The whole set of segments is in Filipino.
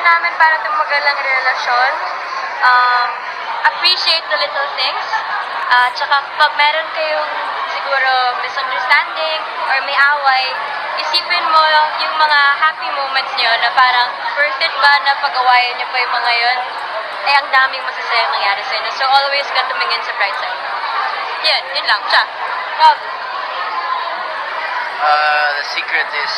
namin para tumagal ang relasyon, appreciate the little things. Tsaka pag meron kayong siguro misunderstanding or may away, isipin mo yung mga happy moments nyo na parang worth it ba na pag-awayan nyo pa yung mga yun? Ay, ang daming masasayang nangyari sa inyo. So, always ka tumingin sa bright side. Yun lang. Siya. Rob. The secret is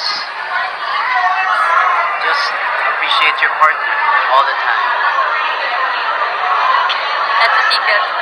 just appreciate your partner all the time. That's the secret.